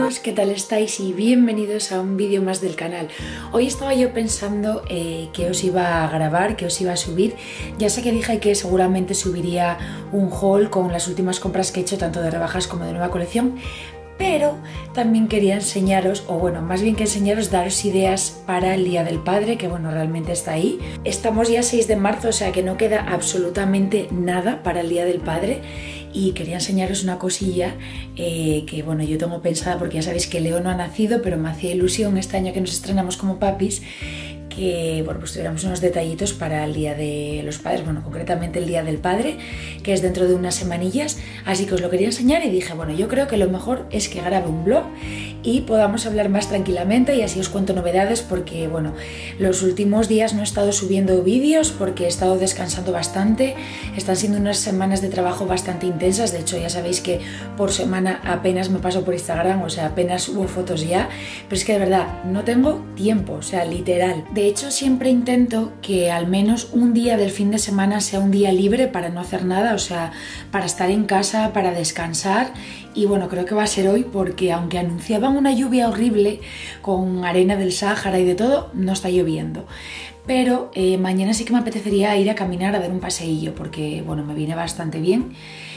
amigos, ¿qué tal estáis? Y bienvenidos a un vídeo más del canal. Hoy estaba yo pensando que os iba a grabar, que os iba a subir. Ya sé que dije que seguramente subiría un haul con las últimas compras que he hecho, tanto de rebajas como de nueva colección, pero también quería enseñaros, o bueno, más bien que enseñaros, daros ideas para el Día del Padre, que bueno, realmente está ahí. Estamos ya 6 de marzo, o sea que no queda absolutamente nada para el Día del Padre. Y quería enseñaros una cosilla que bueno, yo tengo pensada, porque ya sabéis que Leo no ha nacido, pero me hacía ilusión este año que nos estrenamos como papis, que bueno, pues tuviéramos unos detallitos para el Día de los Padres, bueno, concretamente el Día del Padre, que es dentro de unas semanillas, así que os lo quería enseñar y dije, bueno, yo creo que lo mejor es que grabe un vlog y podamos hablar más tranquilamente y así os cuento novedades, porque bueno, los últimos días no he estado subiendo vídeos porque he estado descansando bastante, están siendo unas semanas de trabajo bastante intensas, de hecho ya sabéis que por semana apenas me paso por Instagram, o sea, apenas subo fotos ya, pero es que de verdad no tengo tiempo, o sea, literal. De hecho, siempre intento que al menos un día del fin de semana sea un día libre para no hacer nada, o sea, para estar en casa, para descansar. Y bueno, creo que va a ser hoy, porque aunque anunciaban una lluvia horrible con arena del Sáhara y de todo, no está lloviendo. Pero mañana sí que me apetecería ir a caminar, a dar un paseillo, porque bueno, me viene bastante bien.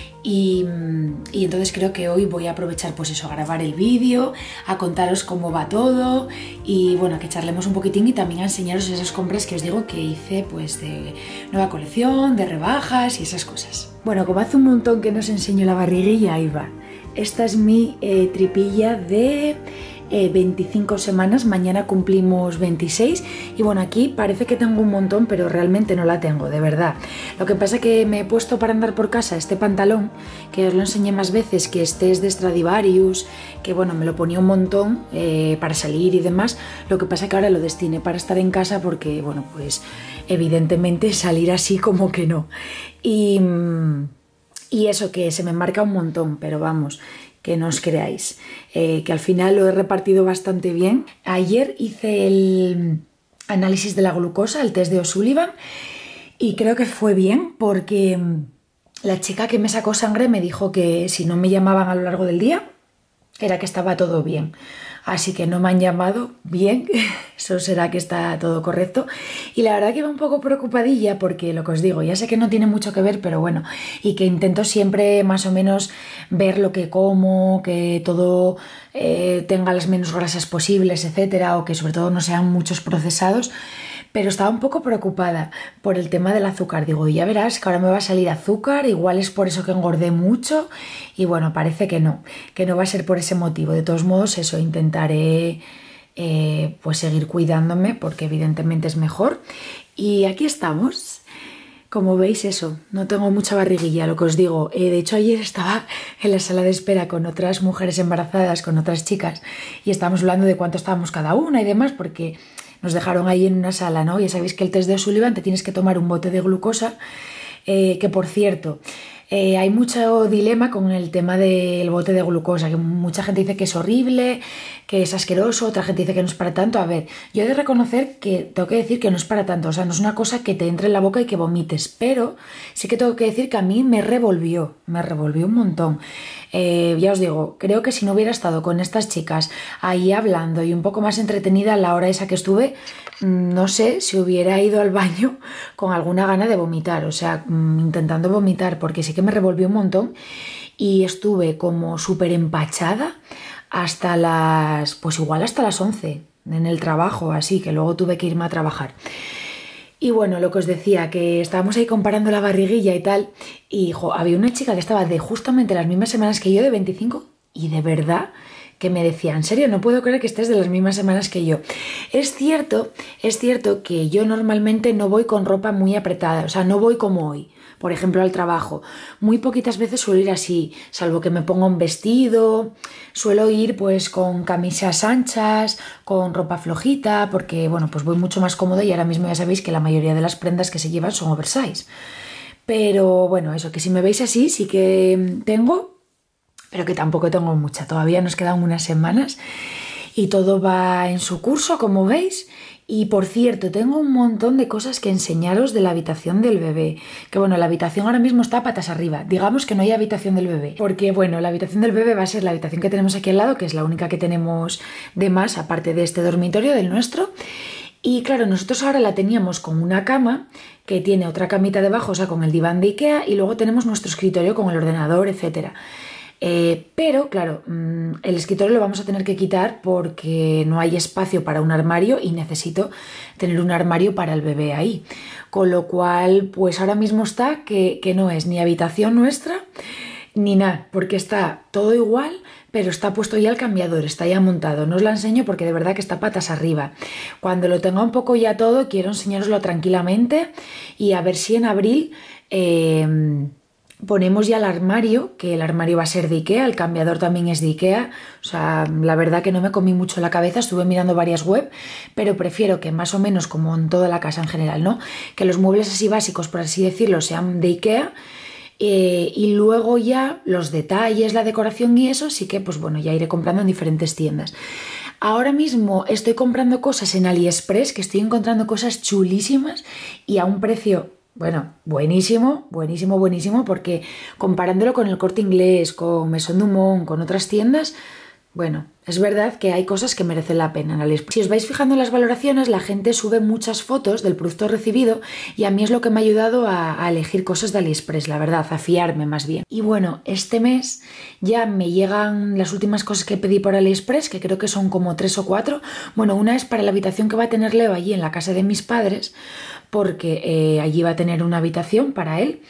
Y entonces creo que hoy voy a aprovechar pues eso, a grabar el vídeo, a contaros cómo va todo y bueno, que charlemos un poquitín y también a enseñaros esas compras que os digo que hice pues de nueva colección, de rebajas y esas cosas. Bueno, como hace un montón que no os enseño la barriguilla, ahí va. Esta es mi tripilla de 25 semanas, mañana cumplimos 26 y bueno, aquí parece que tengo un montón, pero realmente no la tengo, de verdad. Lo que pasa es que me he puesto para andar por casa este pantalón, que os lo enseñé más veces, que este es de Stradivarius, que bueno, me lo ponía un montón para salir y demás. Lo que pasa es que ahora lo destiné para estar en casa porque bueno, pues evidentemente salir así como que no. Y eso, que se me marca un montón, pero vamos, que no os creáis, que al final lo he repartido bastante bien. Ayer hice el análisis de la glucosa, el test de O'Sullivan, y creo que fue bien porque la chica que me sacó sangre me dijo que si no me llamaban a lo largo del día, era que estaba todo bien. Así que no me han llamado, bien, eso será que está todo correcto. Y la verdad que iba un poco preocupadilla porque lo que os digo, ya sé que no tiene mucho que ver, pero bueno, y que intento siempre más o menos ver lo que como, que todo tenga las menos grasas posibles, etcétera, o que sobre todo no sean muchos procesados. Pero estaba un poco preocupada por el tema del azúcar. Digo, ya verás que ahora me va a salir azúcar, igual es por eso que engordé mucho. Y bueno, parece que no va a ser por ese motivo. De todos modos, eso, intentaré pues seguir cuidándome porque evidentemente es mejor. Y aquí estamos. Como veis, eso, no tengo mucha barriguilla, lo que os digo. De hecho, ayer estaba en la sala de espera con otras mujeres embarazadas, con otras chicas, y estábamos hablando de cuánto estábamos cada una y demás, porque nos dejaron ahí en una sala, ¿no? Ya sabéis que el test de O'Sullivan te tienes que tomar un bote de glucosa, que por cierto, hay mucho dilema con el tema del bote de glucosa, que mucha gente dice que es horrible, que es asqueroso, otra gente dice que no es para tanto. A ver, yo he de reconocer que tengo que decir que no es para tanto, o sea, no es una cosa que te entre en la boca y que vomites, pero sí que tengo que decir que a mí me revolvió un montón. Ya os digo, creo que si no hubiera estado con estas chicas ahí hablando y un poco más entretenida a la hora esa que estuve, no sé si hubiera ido al baño con alguna gana de vomitar, o sea, intentando vomitar, porque sí que me revolvió un montón y estuve como súper empachada hasta las, pues igual hasta las 11 en el trabajo, así que luego tuve que irme a trabajar. Y bueno, lo que os decía, que estábamos ahí comparando la barriguilla y tal, y había una chica que estaba de justamente las mismas semanas que yo, de 25, y de verdad que me decía, en serio, no puedo creer que estés de las mismas semanas que yo. Es cierto que yo normalmente no voy con ropa muy apretada, o sea, no voy como hoy, por ejemplo, al trabajo. Muy poquitas veces suelo ir así, salvo que me ponga un vestido, suelo ir pues con camisas anchas, con ropa flojita, porque bueno, pues voy mucho más cómoda y ahora mismo ya sabéis que la mayoría de las prendas que se llevan son oversize. Pero bueno, eso, que si me veis así sí que tengo, pero que tampoco tengo mucha, todavía nos quedan unas semanas. y todo va en su curso, como veis. Y por cierto, tengo un montón de cosas que enseñaros de la habitación del bebé. Que bueno, la habitación ahora mismo está patas arriba. Digamos que no hay habitación del bebé. Porque bueno, la habitación del bebé va a ser la habitación que tenemos aquí al lado, que es la única que tenemos de más, aparte de este dormitorio, del nuestro. Y claro, nosotros ahora la teníamos con una cama que tiene otra camita debajo, o sea, con el diván de Ikea, y luego tenemos nuestro escritorio con el ordenador, etcétera. Pero claro, el escritorio lo vamos a tener que quitar porque no hay espacio para un armario y necesito tener un armario para el bebé ahí. Con lo cual, pues ahora mismo está que no es ni habitación nuestra ni nada, porque está todo igual, pero está puesto ya el cambiador, está ya montado. No os la enseño porque de verdad que está patas arriba. Cuando lo tenga un poco ya todo, quiero enseñároslo tranquilamente y a ver si en abril ponemos ya el armario, que el armario va a ser de Ikea, el cambiador también es de Ikea. O sea, la verdad que no me comí mucho la cabeza, estuve mirando varias web, pero prefiero que más o menos como en toda la casa en general, ¿no? Que los muebles así básicos, por así decirlo, sean de Ikea. Y luego ya los detalles, la decoración y eso sí que pues bueno, ya iré comprando en diferentes tiendas. Ahora mismo estoy comprando cosas en AliExpress, que estoy encontrando cosas chulísimas y a un precio, bueno, buenísimo, buenísimo, buenísimo, porque comparándolo con el Corte Inglés, con Maison Dumont, con otras tiendas, bueno, es verdad que hay cosas que merecen la pena en AliExpress. Si os vais fijando en las valoraciones, la gente sube muchas fotos del producto recibido y a mí es lo que me ha ayudado a elegir cosas de AliExpress, la verdad, a fiarme más bien. Y bueno, este mes ya me llegan las últimas cosas que pedí por AliExpress, que creo que son como 3 o 4. Bueno, una es para la habitación que va a tener Leo allí en la casa de mis padres, porque allí va a tener una habitación para él.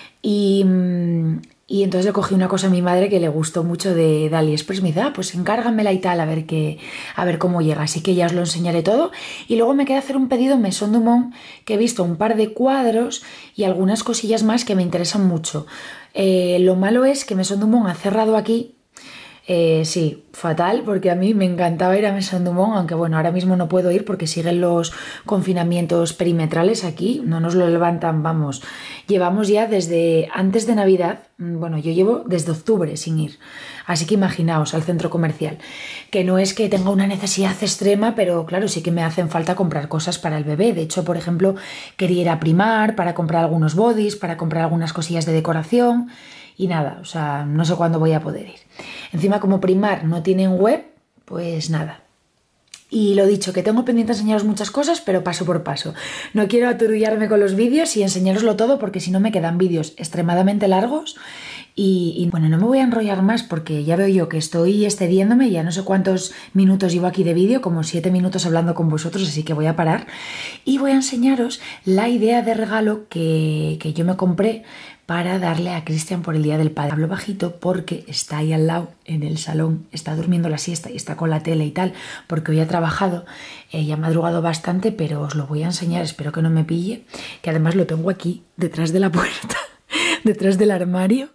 Y entonces le cogí una cosa a mi madre que le gustó mucho de AliExpress. Me dice, pues encárgamela y tal, a ver cómo llega. Así que ya os lo enseñaré todo. Y luego me queda hacer un pedido en Maison Dumont, que he visto un par de cuadros y algunas cosillas más que me interesan mucho. Lo malo es que Maison Dumont ha cerrado aquí. Sí, fatal, porque a mí me encantaba ir a Maison Dumont, aunque bueno, ahora mismo no puedo ir porque siguen los confinamientos perimetrales aquí, no nos lo levantan, vamos, llevamos ya desde antes de Navidad, bueno, yo llevo desde octubre sin ir, así que imaginaos al centro comercial, que no es que tenga una necesidad extrema, pero claro, sí que me hacen falta comprar cosas para el bebé. De hecho, por ejemplo, quería ir a Primark para comprar algunos bodys, para comprar algunas cosillas de decoración. Y nada, o sea, no sé cuándo voy a poder ir. Encima, como Primark no tienen web, pues nada. Y lo dicho, que tengo pendiente enseñaros muchas cosas, pero paso por paso. No quiero aturullarme con los vídeos y enseñaroslo todo porque si no me quedan vídeos extremadamente largos. Y bueno, no me voy a enrollar más porque ya veo yo que estoy excediéndome, ya no sé cuántos minutos llevo aquí de vídeo, como 7 minutos hablando con vosotros, así que voy a parar. Y voy a enseñaros la idea de regalo que yo me compré para darle a Cristian por el Día del Padre. Hablo bajito porque está ahí al lado en el salón, está durmiendo la siesta y está con la tele y tal, porque hoy ha trabajado, ya ha madrugado bastante, pero os lo voy a enseñar, espero que no me pille, que además lo tengo aquí, detrás de la puerta, detrás del armario.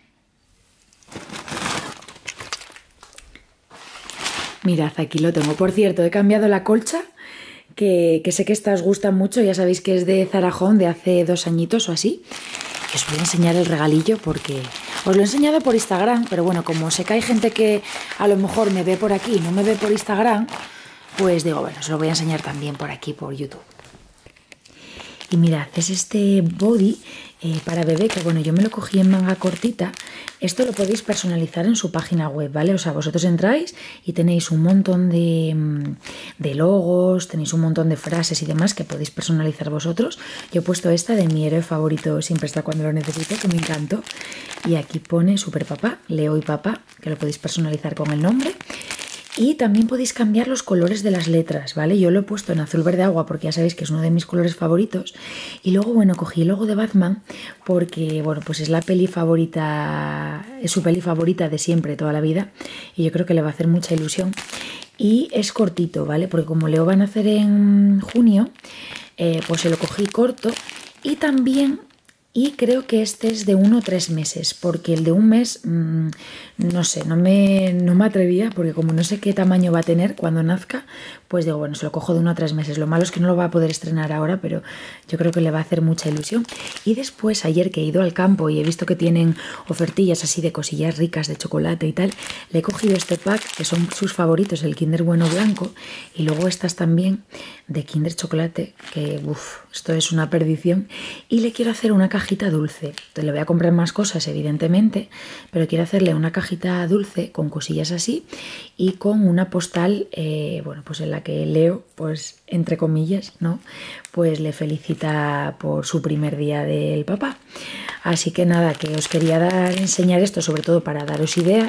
Mirad, aquí lo tengo. Por cierto, he cambiado la colcha, que sé que esta os gusta mucho, ya sabéis que es de Zara Home, de hace 2 añitos o así. Y os voy a enseñar el regalillo porque os lo he enseñado por Instagram, pero bueno, como sé que hay gente que a lo mejor me ve por aquí y no me ve por Instagram, pues digo, bueno, os lo voy a enseñar también por aquí, por YouTube. Y mirad, es este body para bebé, que bueno, yo me lo cogí en manga cortita. Esto lo podéis personalizar en su página web, ¿vale? O sea, vosotros entráis y tenéis un montón de logos, tenéis un montón de frases y demás que podéis personalizar vosotros. Yo he puesto esta de mi héroe favorito, siempre está cuando lo necesito, que me encantó. Y aquí pone Super Papá, Leo y Papá, que lo podéis personalizar con el nombre. Y también podéis cambiar los colores de las letras, ¿vale? Yo lo he puesto en azul verde agua porque ya sabéis que es uno de mis colores favoritos. Y luego, bueno, cogí el logo de Batman porque, bueno, pues es la peli favorita, es su peli favorita de siempre, toda la vida. Y yo creo que le va a hacer mucha ilusión. Y es cortito, ¿vale? Porque como Leo va a nacer en junio, pues se lo cogí corto. Y también y creo que este es de 1 o 3 meses, porque el de un mes, no sé, no me atrevía, porque como no sé qué tamaño va a tener cuando nazca, pues digo, bueno, se lo cojo de 1 a 3 meses. Lo malo es que no lo va a poder estrenar ahora, pero yo creo que le va a hacer mucha ilusión. Y después, ayer que he ido al campo y he visto que tienen ofertillas así de cosillas ricas de chocolate y tal, le he cogido este pack, que son sus favoritos, el Kinder Bueno Blanco, y luego estas también de Kinder Chocolate, que esto es una perdición, y le quiero hacer una cajita dulce. Entonces, le voy a comprar más cosas, evidentemente, pero quiero hacerle una cajita dulce con cosillas así y con una postal, bueno, pues en la que Leo, pues entre comillas, ¿no? Pues le felicita por su primer día del papá. Así que nada, que os quería enseñar esto, sobre todo para daros ideas.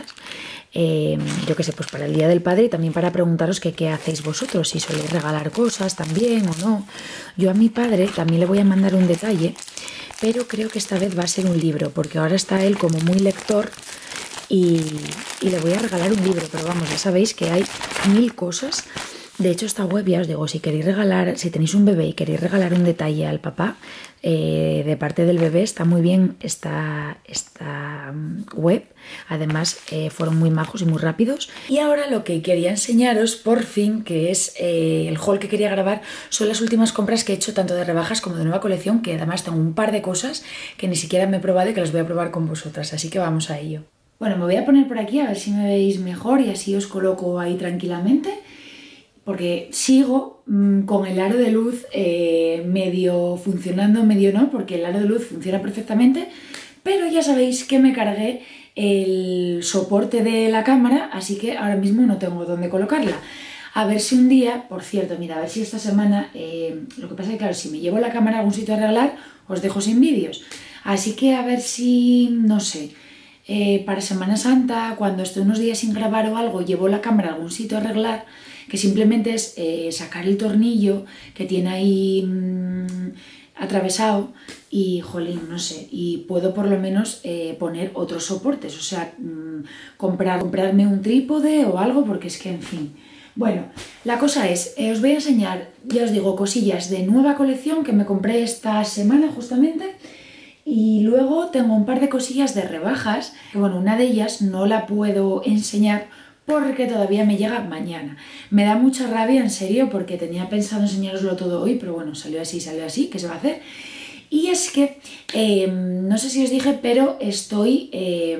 Yo qué sé, pues para el Día del Padre y también para preguntaros que qué hacéis vosotros, si soléis regalar cosas también o no. Yo a mi padre también le voy a mandar un detalle, pero creo que esta vez va a ser un libro, porque ahora está él como muy lector y le voy a regalar un libro, pero vamos, ya sabéis que hay 1000 cosas. De hecho, esta web, ya os digo, si queréis regalar, si tenéis un bebé y queréis regalar un detalle al papá de parte del bebé, está muy bien esta web. Además, fueron muy majos y muy rápidos. Y ahora lo que quería enseñaros, por fin, que es el haul que quería grabar, son las últimas compras que he hecho, tanto de rebajas como de nueva colección, que además tengo un par de cosas que ni siquiera me he probado y que las voy a probar con vosotras, así que vamos a ello. Bueno, me voy a poner por aquí a ver si me veis mejor y así os coloco ahí tranquilamente, porque sigo con el aro de luz medio funcionando, medio no, porque el aro de luz funciona perfectamente, pero ya sabéis que me cargué el soporte de la cámara, así que ahora mismo no tengo dónde colocarla. A ver si un día, por cierto, mira, a ver si esta semana, lo que pasa es que claro, si me llevo la cámara a algún sitio a regalar, os dejo sin vídeos, así que a ver si, no sé, para Semana Santa, cuando esté unos días sin grabar o algo, llevo la cámara a algún sitio a arreglar, que simplemente es sacar el tornillo que tiene ahí atravesado y, jolín, no sé, y puedo por lo menos poner otros soportes, o sea, comprarme un trípode o algo, porque es que, en fin. Bueno, la cosa es, os voy a enseñar, ya os digo, cosillas de nueva colección que me compré esta semana justamente. Y luego tengo un par de cosillas de rebajas, que bueno, una de ellas no la puedo enseñar porque todavía me llega mañana. Me da mucha rabia, en serio, porque tenía pensado enseñaroslo todo hoy, pero bueno, salió así, ¿qué se va a hacer? Y es que, no sé si os dije, pero estoy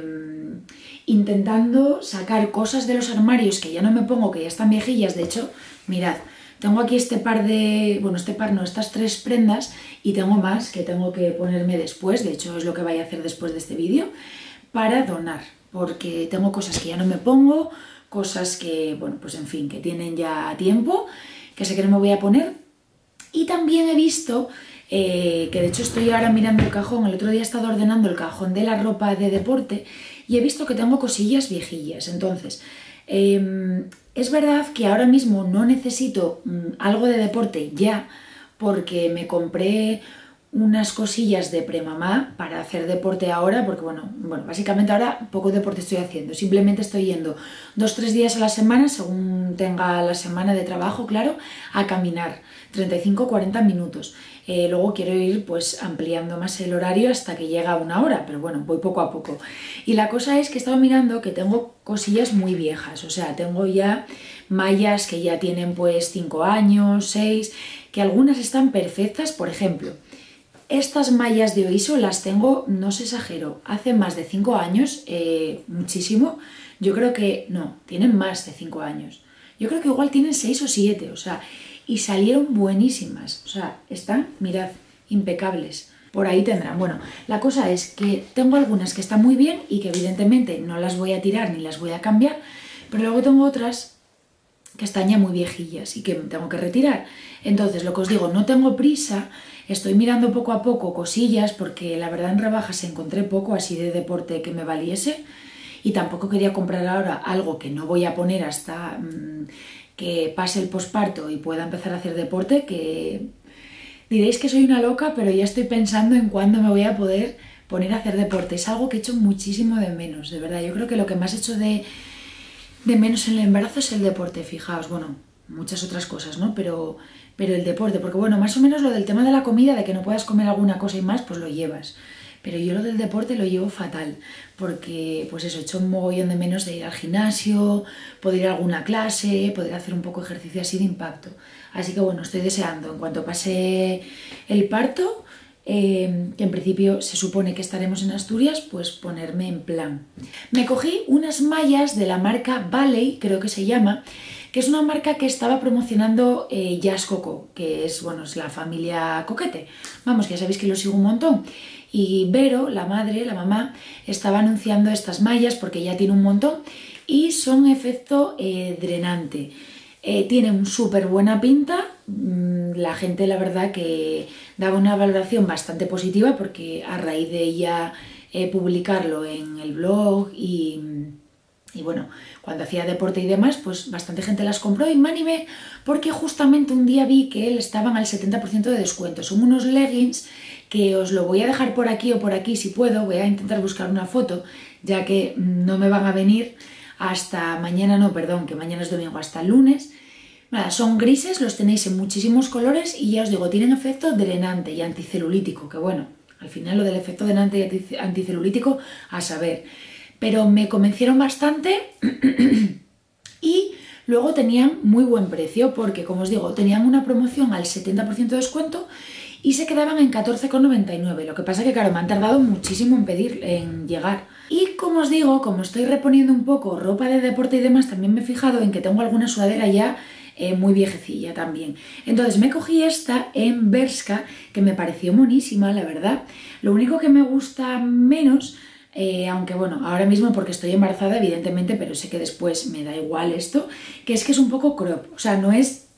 intentando sacar cosas de los armarios que ya no me pongo, que ya están viejillas. De hecho, mirad, tengo aquí este par de, bueno, este par no, estas 3 prendas y tengo más que tengo que ponerme después, de hecho es lo que voy a hacer después de este vídeo, para donar, porque tengo cosas que ya no me pongo, cosas que, bueno, pues en fin, que tienen ya tiempo, que sé que no me voy a poner. Y también he visto, que de hecho estoy ahora mirando el cajón, el otro día he estado ordenando el cajón de la ropa de deporte y he visto que tengo cosillas viejillas, entonces... es verdad que ahora mismo no necesito algo de deporte ya, porque me compré unas cosillas de premamá para hacer deporte ahora, porque bueno, básicamente ahora poco deporte estoy haciendo, simplemente estoy yendo 2-3 días a la semana, según tenga la semana de trabajo, claro, a caminar 35-40 minutos. Luego quiero ir pues ampliando más el horario hasta que llega a 1 hora, pero bueno, voy poco a poco. Y la cosa es que he estado mirando que tengo cosillas muy viejas, o sea, tengo ya mallas que ya tienen pues 5 años, 6, que algunas están perfectas. Por ejemplo, estas mallas de Oiso las tengo, no os exagero, hace más de 5 años, muchísimo. Yo creo que, no, tienen más de 5 años. Yo creo que igual tienen 6 o 7, o sea, y salieron buenísimas. O sea, están, mirad, impecables. Por ahí tendrán. Bueno, la cosa es que tengo algunas que están muy bien y que evidentemente no las voy a tirar ni las voy a cambiar, pero luego tengo otras que están ya muy viejillas y que tengo que retirar. Entonces, lo que os digo, no tengo prisa, estoy mirando poco a poco cosillas, porque la verdad en rebajas encontré poco así de deporte que me valiese y tampoco quería comprar ahora algo que no voy a poner hasta que pase el posparto y pueda empezar a hacer deporte, que diréis que soy una loca, pero ya estoy pensando en cuándo me voy a poder poner a hacer deporte. Es algo que he hecho muchísimo de menos, de verdad. Yo creo que lo que más he hecho de menos en el embarazo es el deporte, fijaos, bueno, muchas otras cosas, ¿no? Pero el deporte, porque bueno, más o menos lo del tema de la comida, de que no puedas comer alguna cosa y más, pues lo llevas. pero yo lo del deporte lo llevo fatal, porque pues eso, he hecho un mogollón de menos de ir al gimnasio, poder ir a alguna clase, poder hacer un poco de ejercicio así de impacto. Así que bueno, estoy deseando, en cuanto pase el parto, que en principio se supone que estaremos en Asturias, pues ponerme en plan. Me cogí unas mallas de la marca Valley, creo que se llama, que es una marca que estaba promocionando Jazz Coco, que es, bueno, es la familia Coquete. Vamos, que ya sabéis que lo sigo un montón. Y Vero, la madre, la mamá, estaba anunciando estas mallas porque ya tiene un montón y son efecto drenante. Tienen súper buena pinta, la gente la verdad que daba una valoración bastante positiva porque a raíz de ella publicarlo en el blog y bueno, cuando hacía deporte y demás, pues bastante gente las compró y me animé porque justamente un día vi que estaban al 70% de descuento. Son unos leggings que os lo voy a dejar por aquí o por aquí si puedo, voy a intentar buscar una foto, ya que no me van a venir hasta mañana, no, perdón, que mañana es domingo, hasta el lunes. Nada, son grises, los tenéis en muchísimos colores y ya os digo, tienen efecto drenante y anticelulítico, que bueno, al final lo del efecto drenante y anticelulítico a saber. Pero me convencieron bastante y luego tenían muy buen precio porque, como os digo, tenían una promoción al 70% de descuento y se quedaban en 14,99. Lo que pasa que, claro, me han tardado muchísimo en llegar. Y como os digo, como estoy reponiendo un poco ropa de deporte y demás, también me he fijado en que tengo alguna sudadera ya muy viejecilla también. Entonces me cogí esta en Bershka, que me pareció monísima, la verdad. Lo único que me gusta menos, aunque bueno, ahora mismo porque estoy embarazada, evidentemente, pero sé que después me da igual esto, que es un poco crop. O sea, no es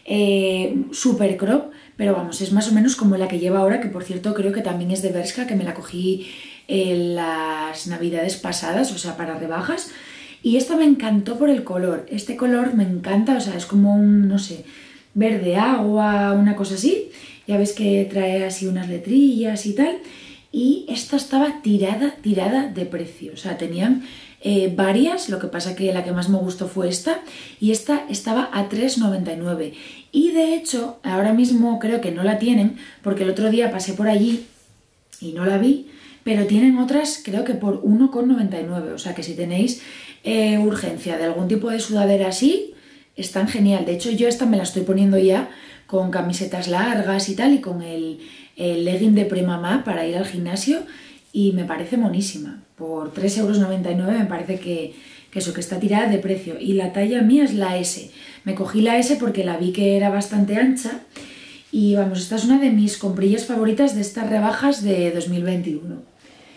super crop, pero vamos, es más o menos como la que lleva ahora, que por cierto creo que también es de Bershka, que me la cogí en las navidades pasadas, o sea, para rebajas. Y esto me encantó por el color. Este color me encanta, o sea, es como un, no sé, verde agua, una cosa así. Ya ves que trae así unas letrillas y tal. Y esta estaba tirada de precio. O sea, tenían varias, lo que pasa que la que más me gustó fue esta. Y esta estaba a 3,99. Y de hecho, ahora mismo creo que no la tienen, porque el otro día pasé por allí y no la vi. Pero tienen otras, creo que por 1,99. O sea, que si tenéis urgencia de algún tipo de sudadera así, están genial. De hecho, yo esta me la estoy poniendo ya con camisetas largas y tal, y con el legging de premamá para ir al gimnasio, y me parece monísima. Por 3,99 € me parece que eso, que está tirada de precio. Y la talla mía es la S. Me cogí la S porque la vi que era bastante ancha. Y vamos, esta es una de mis comprillas favoritas de estas rebajas de 2021.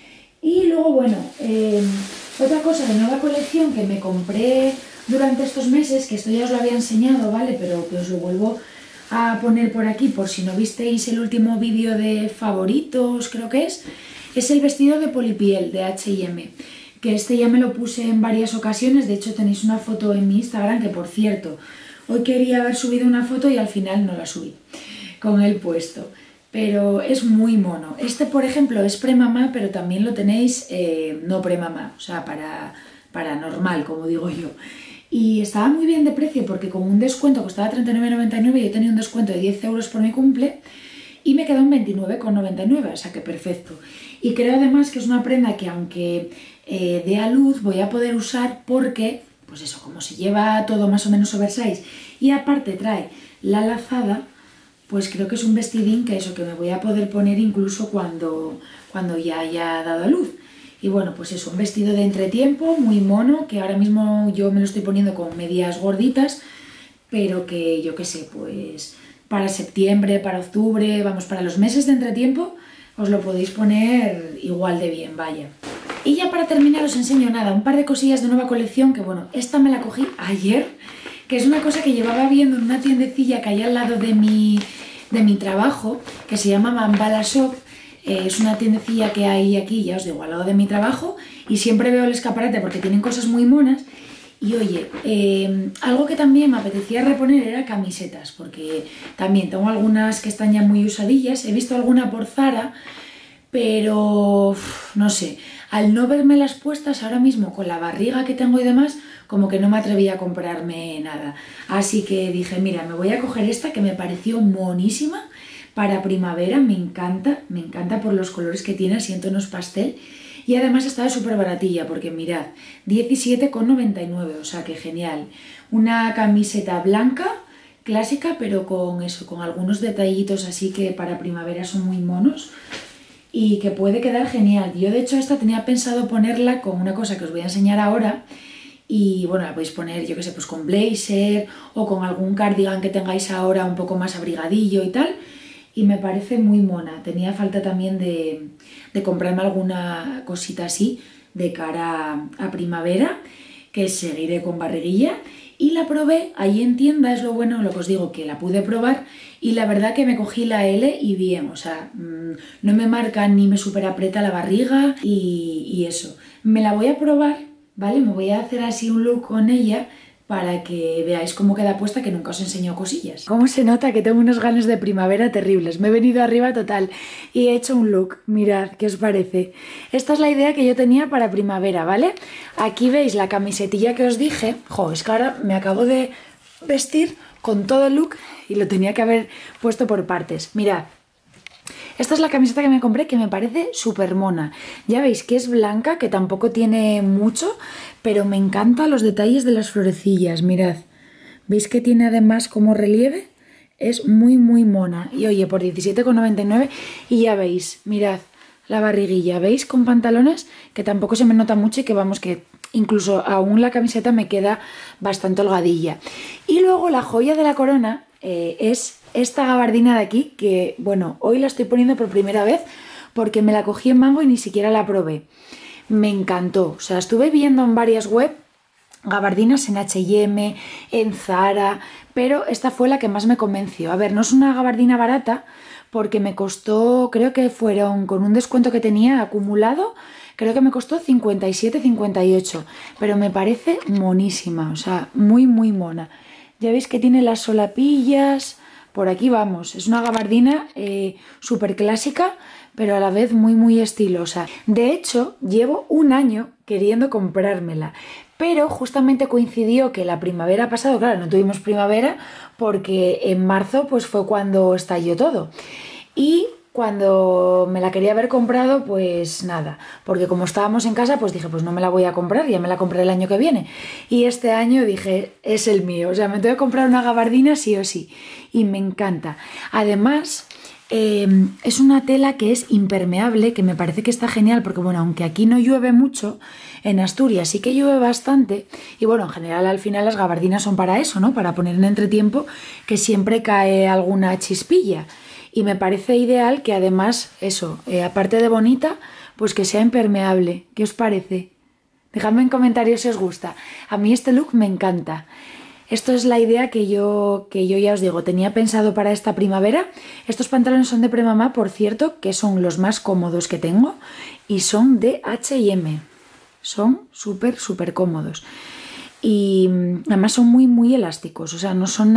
Y luego, bueno, otra cosa de nueva colección que me compré durante estos meses, que esto ya os lo había enseñado, ¿vale? Pero que os lo vuelvo a poner por aquí por si no visteis el último vídeo de favoritos, creo que es el vestido de polipiel de H&M, que este ya me lo puse en varias ocasiones. De hecho tenéis una foto en mi Instagram, que por cierto, hoy quería haber subido una foto y al final no la subí con él puesto. Pero es muy mono. Este, por ejemplo, es premamá, pero también lo tenéis no premamá, o sea, para normal, como digo yo. Y estaba muy bien de precio porque con un descuento costaba 39,99, yo tenía un descuento de 10 € por mi cumple y me quedó en 29,99, o sea que perfecto. Y creo además que es una prenda que aunque dé a luz voy a poder usar porque, pues eso, como se lleva todo más o menos oversize y aparte trae la lazada, pues creo que es un vestidín que eso, que me voy a poder poner incluso cuando ya haya dado a luz. Y bueno, pues eso, un vestido de entretiempo, muy mono, que ahora mismo yo me lo estoy poniendo con medias gorditas, pero que yo qué sé, pues para septiembre, para octubre, vamos, para los meses de entretiempo, os lo podéis poner igual de bien, vaya. Y ya para terminar os enseño nada, un par de cosillas de nueva colección, que bueno, esta me la cogí ayer, que es una cosa que llevaba viendo en una tiendecilla que hay al lado de mi trabajo, que se llama Mambala Shop. Es una tiendecilla que hay aquí, ya os digo, al lado de mi trabajo, y siempre veo el escaparate porque tienen cosas muy monas. Y oye, algo que también me apetecía reponer era camisetas, porque también tengo algunas que están ya muy usadillas, he visto alguna por Zara, pero no sé, al no verme las puestas ahora mismo con la barriga que tengo y demás, como que no me atreví a comprarme nada. Así que dije, mira, me voy a coger esta que me pareció monísima, Para primavera me encanta por los colores que tiene, así en tonos pastel. Y además está súper baratilla, porque mirad, 17,99, o sea que genial. Una camiseta blanca, clásica, pero con eso, con algunos detallitos así que para primavera son muy monos y que puede quedar genial. Yo de hecho esta tenía pensado ponerla con una cosa que os voy a enseñar ahora y bueno, la podéis poner, yo que sé, pues con blazer o con algún cardigan que tengáis ahora un poco más abrigadillo y tal. Y me parece muy mona. Tenía falta también de comprarme alguna cosita así de cara a primavera, que seguiré con barriguilla. Y la probé ahí en tienda, es lo bueno, lo que os digo, que la pude probar y la verdad que me cogí la L y bien, o sea, no me marca ni me super aprieta la barriga y eso. Me la voy a probar, ¿vale? Me voy a hacer así un look con ella para que veáis cómo queda puesta, que nunca os enseño cosillas. Cómo se nota que tengo unos ganas de primavera terribles. Me he venido arriba total y he hecho un look. Mirad, ¿qué os parece? Esta es la idea que yo tenía para primavera, ¿vale? Aquí veis la camisetilla que os dije. Jo, es que ahora me acabo de vestir con todo el look y lo tenía que haber puesto por partes. Mirad. Esta es la camiseta que me compré, que me parece súper mona. Ya veis que es blanca, que tampoco tiene mucho, pero me encantan los detalles de las florecillas, mirad. ¿Veis que tiene además como relieve? Es muy mona. Y oye, por 17,99 y ya veis, mirad la barriguilla. ¿Veis? Con pantalones que tampoco se me nota mucho y que vamos, que incluso aún la camiseta me queda bastante holgadilla. Y luego la joya de la corona es esta gabardina de aquí, que bueno, hoy la estoy poniendo por primera vez porque me la cogí en Mango y ni siquiera la probé. Me encantó, o sea, estuve viendo en varias web gabardinas en H&M, en Zara, pero esta fue la que más me convenció. A ver, no es una gabardina barata porque me costó, creo que fueron con un descuento que tenía acumulado, creo que me costó 57,58, pero me parece monísima, o sea, muy mona. Ya veis que tiene las solapillas, por aquí vamos, es una gabardina súper clásica, pero a la vez muy estilosa. De hecho, llevo un año queriendo comprármela, pero justamente coincidió que la primavera pasado, claro, no tuvimos primavera porque en marzo pues fue cuando estalló todo. Y cuando me la quería haber comprado, pues nada, porque como estábamos en casa, pues dije, pues no me la voy a comprar, ya me la compré el año que viene. Y este año dije, es el mío, o sea, me tengo que comprar una gabardina sí o sí. Y me encanta. Además, es una tela que es impermeable, que me parece que está genial, porque bueno, aunque aquí no llueve mucho, en Asturias sí que llueve bastante, y bueno, en general al final las gabardinas son para eso, ¿no? Para poner en entretiempo que siempre cae alguna chispilla. Y me parece ideal que además, eso, aparte de bonita, pues que sea impermeable. ¿Qué os parece? Dejadme en comentarios si os gusta. A mí este look me encanta. Esto es la idea que yo ya os digo, tenía pensado para esta primavera. Estos pantalones son de Premamá, por cierto, que son los más cómodos que tengo y son de H&M. Son súper cómodos. Y además son muy elásticos, o sea, no son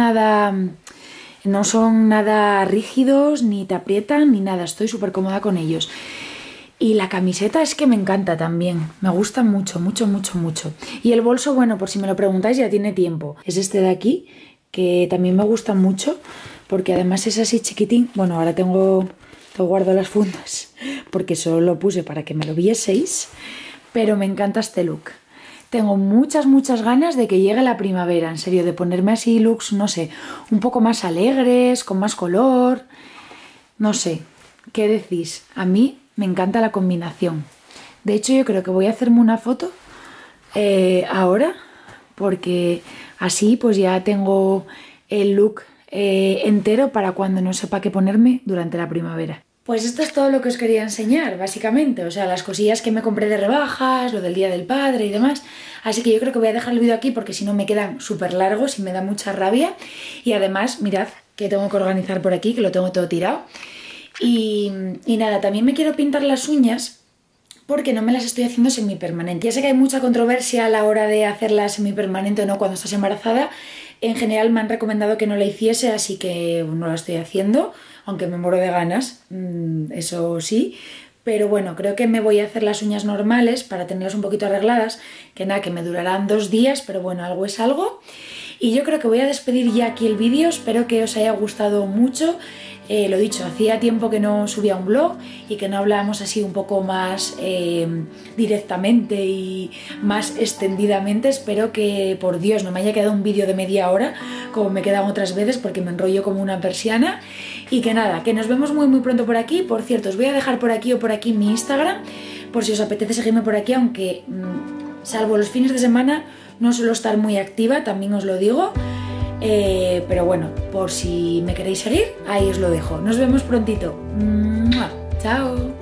nada rígidos, ni te aprietan, ni nada. Estoy súper cómoda con ellos. Y la camiseta es que me encanta también. Me gusta mucho. Y el bolso, bueno, por si me lo preguntáis, ya tiene tiempo. Es este de aquí, que también me gusta mucho, porque además es así chiquitín. Bueno, ahora tengo guardo las fundas, porque solo lo puse para que me lo vieseis. Pero me encanta este look. Tengo muchas ganas de que llegue la primavera, en serio, de ponerme así looks, no sé, un poco más alegres, con más color, no sé, ¿qué decís? A mí me encanta la combinación. De hecho, yo creo que voy a hacerme una foto ahora, porque así pues ya tengo el look entero para cuando no sepa qué ponerme durante la primavera. Pues esto es todo lo que os quería enseñar, básicamente, o sea, las cosillas que me compré de rebajas, lo del Día del Padre y demás, así que yo creo que voy a dejar el vídeo aquí porque si no me quedan súper largos y me da mucha rabia, y además, mirad, que tengo que organizar por aquí, que lo tengo todo tirado, y nada, también me quiero pintar las uñas porque no me las estoy haciendo semipermanente. Ya sé que hay mucha controversia a la hora de hacerlas semipermanente o no cuando estás embarazada. En general me han recomendado que no la hiciese, así que no la estoy haciendo, aunque me muero de ganas, eso sí. Pero bueno, creo que me voy a hacer las uñas normales para tenerlas un poquito arregladas, que nada, que me durarán 2 días, pero bueno, algo es algo. Y yo creo que voy a despedir ya aquí el vídeo, espero que os haya gustado mucho. Lo dicho, hacía tiempo que no subía un blog y que no hablábamos así un poco más directamente y más extendidamente. Espero que, por Dios, no me haya quedado un vídeo de media hora como me quedan otras veces, porque me enrollo como una persiana. Y que nada, que nos vemos muy pronto por aquí. Por cierto, os voy a dejar por aquí o por aquí mi Instagram, por si os apetece seguirme por aquí, aunque salvo los fines de semana no suelo estar muy activa, también os lo digo. Pero bueno, por si me queréis seguir, ahí os lo dejo. Nos vemos prontito. ¡Mua! ¡Chao!